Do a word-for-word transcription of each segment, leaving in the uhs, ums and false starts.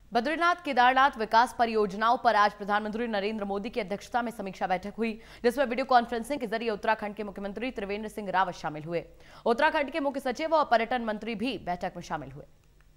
बद्रीनाथ केदारनाथ विकास परियोजनाओं पर आज प्रधानमंत्री नरेंद्र मोदी की अध्यक्षता में समीक्षा बैठक हुई, जिसमें वीडियो कॉन्फ्रेंसिंग के जरिए उत्तराखंड के मुख्यमंत्री त्रिवेंद्र सिंह रावत शामिल हुए। उत्तराखंड के मुख्य सचिव और पर्यटन मंत्री भी बैठक में शामिल हुए।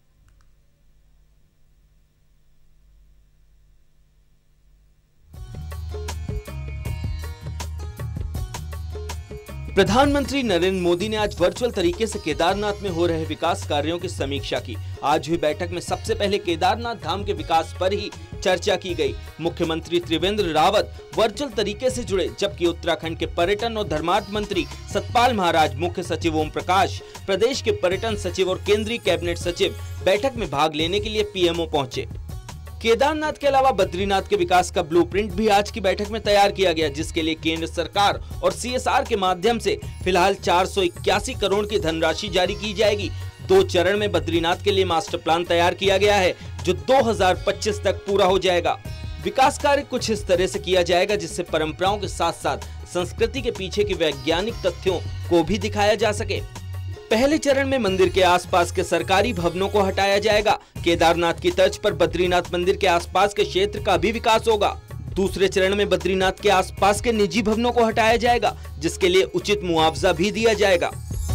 प्रधानमंत्री नरेंद्र मोदी ने आज वर्चुअल तरीके से केदारनाथ में हो रहे विकास कार्यों की समीक्षा की। आज हुई बैठक में सबसे पहले केदारनाथ धाम के विकास पर ही चर्चा की गई। मुख्यमंत्री त्रिवेंद्र रावत वर्चुअल तरीके से जुड़े, जबकि उत्तराखंड के पर्यटन और धर्मार्थ मंत्री सतपाल महाराज, मुख्य सचिव ओम प्रकाश, प्रदेश के पर्यटन सचिव और केंद्रीय कैबिनेट सचिव बैठक में भाग लेने के लिए पीएमओ पहुंचे। केदारनाथ के अलावा बद्रीनाथ के विकास का ब्लूप्रिंट भी आज की बैठक में तैयार किया गया, जिसके लिए केंद्र सरकार और सीएसआर के माध्यम से फिलहाल चार सौ इक्यासी करोड़ की धनराशि जारी की जाएगी। दो चरण में बद्रीनाथ के लिए मास्टर प्लान तैयार किया गया है, जो दो हज़ार पच्चीस तक पूरा हो जाएगा। विकास कार्य कुछ इस तरह से किया जाएगा जिससे परंपराओं के साथ साथ संस्कृति के पीछे के वैज्ञानिक तथ्यों को भी दिखाया जा सके। पहले चरण में मंदिर के आसपास के सरकारी भवनों को हटाया जाएगा। केदारनाथ की तर्ज पर बद्रीनाथ मंदिर के आसपास के क्षेत्र का भी विकास होगा। दूसरे चरण में बद्रीनाथ के आसपास के निजी भवनों को हटाया जाएगा, जिसके लिए उचित मुआवजा भी दिया जाएगा।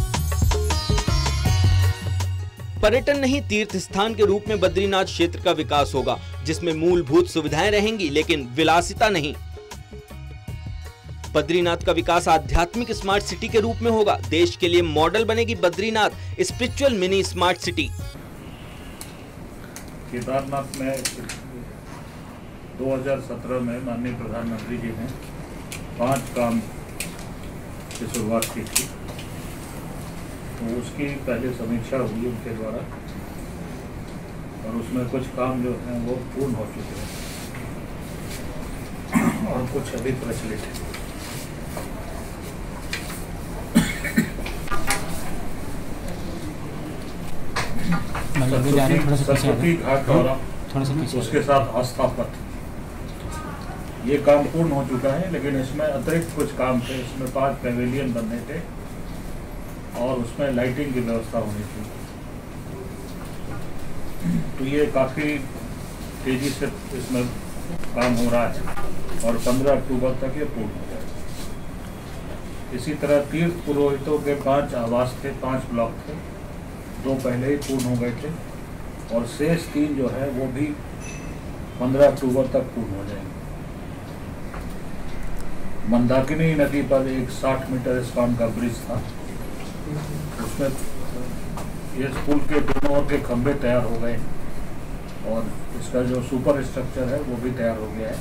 पर्यटन नहीं, तीर्थ स्थान के रूप में बद्रीनाथ क्षेत्र का विकास होगा, जिसमें मूलभूत सुविधाएं रहेंगी लेकिन विलासिता नहीं। बद्रीनाथ का विकास आध्यात्मिक स्मार्ट सिटी के रूप में होगा। देश के लिए मॉडल बनेगी Badrinath spiritual mini smart city. Kedarnath में दो हज़ार सत्रह में माननीय प्रधानमंत्री जी ने पांच काम की शुरुआत की थी, तो उसकी पहले समीक्षा हुई उनके द्वारा और उसमें कुछ काम जो हैं वो पूर्ण हो चुके हैं और कुछ अभी प्रचलित है। सरस्वती घाट और उसके साथ आस्था पथ, ये काम पूर्ण हो चुका है, लेकिन इसमें अतिरिक्त कुछ काम थे। इसमें पांच पेविलियन बनने थे और उसमें लाइटिंग की व्यवस्था होनी थी, तो ये काफी तेजी से इसमें काम हो रहा है और पंद्रह अक्टूबर तक ये पूर्ण हो जाएगा। इसी तरह तीर्थ पुरोहितों के पांच आवास थे, पांच ब्लॉक थे, दो पहले ही पूर्ण हो गए थे और शेष तीन जो है वो भी पंद्रह अक्टूबर तक पूर्ण हो जाएंगे। मंदाकिनी नदी पर एक साठ मीटर स्पान का ब्रिज था, उसमें ये पुल के दोनों ओर के खंभे तैयार हो गए और इसका जो सुपर स्ट्रक्चर है वो भी तैयार हो गया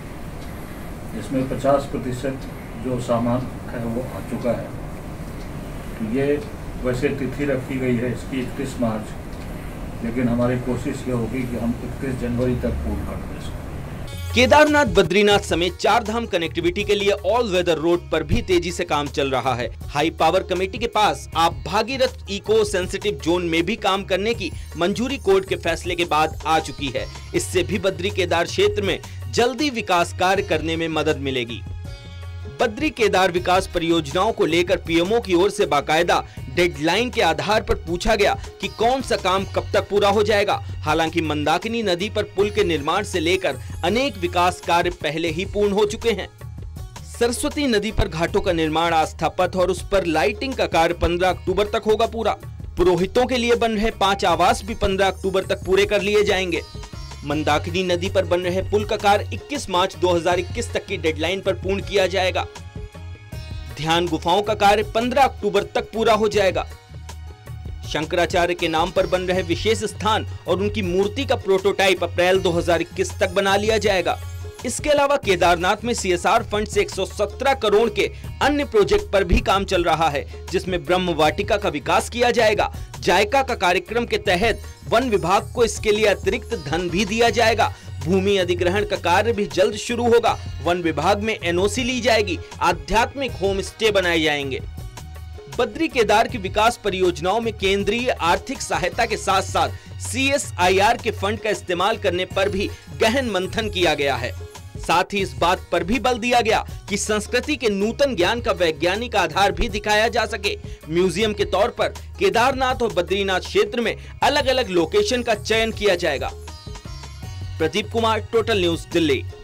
है। इसमें पचास प्रतिशत जो सामान है वो आ चुका है। तो ये वैसे तिथि रखी गई है इसकी इकतीस मार्च, लेकिन हमारी कोशिश ये होगी कि हम इकतीस जनवरी तक पूर्ण कर दें इसको। केदारनाथ बद्रीनाथ समेत चार धाम कनेक्टिविटी के लिए ऑल वेदर रोड पर भी तेजी से काम चल रहा है। हाई पावर कमेटी के पास आप भागीरथ इको सेंसिटिव जोन में भी काम करने की मंजूरी कोर्ट के फैसले के बाद आ चुकी है। इससे भी बद्री केदार क्षेत्र में जल्दी विकास कार्य करने में मदद मिलेगी। बद्री केदार विकास परियोजनाओं को लेकर पीएमओ की ओर से बाकायदा डेडलाइन के आधार पर पूछा गया कि कौन सा काम कब तक पूरा हो जाएगा। हालांकि मंदाकिनी नदी पर पुल के निर्माण से लेकर अनेक विकास कार्य पहले ही पूर्ण हो चुके हैं। सरस्वती नदी पर घाटों का निर्माण, आस्था पथ और उस पर लाइटिंग का कार्य पंद्रह अक्टूबर तक होगा पूरा। पुरोहितों के लिए बन रहे पांच आवास भी पंद्रह अक्टूबर तक पूरे कर लिए जाएंगे। मंदाकिनी नदी पर बन रहे पुल का कार्य इक्कीस मार्च दो हज़ार इक्कीस तक की डेडलाइन पर पूर्ण किया जाएगा। ध्यान गुफाओं का कार्य पंद्रह अक्टूबर तक पूरा हो जाएगा। शंकराचार्य के नाम पर बन रहे विशेष स्थान और उनकी मूर्ति का प्रोटोटाइप अप्रैल दो हज़ार इक्कीस तक बना लिया जाएगा। इसके अलावा केदारनाथ में सीएसआर फंड से एक सौ सत्रह करोड़ के अन्य प्रोजेक्ट पर भी काम चल रहा है, जिसमें ब्रह्म वाटिका का विकास किया जाएगा। जायका का कार्यक्रम के तहत वन विभाग को इसके लिए अतिरिक्त धन भी दिया जाएगा। भूमि अधिग्रहण का कार्य भी जल्द शुरू होगा। वन विभाग में एनओसी ली जाएगी। आध्यात्मिक होम स्टे बनाए जाएंगे। बद्री केदार की विकास परियोजनाओं में केंद्रीय आर्थिक सहायता के साथ साथ सीएसआईआर के फंड का इस्तेमाल करने पर भी गहन मंथन किया गया है। साथ ही इस बात पर भी बल दिया गया कि संस्कृति के नूतन ज्ञान का वैज्ञानिक आधार भी दिखाया जा सके। म्यूजियम के तौर पर केदारनाथ और बद्रीनाथ क्षेत्र में अलग अलग लोकेशन का चयन किया जाएगा। Pradeep Kumar, total news Delhi.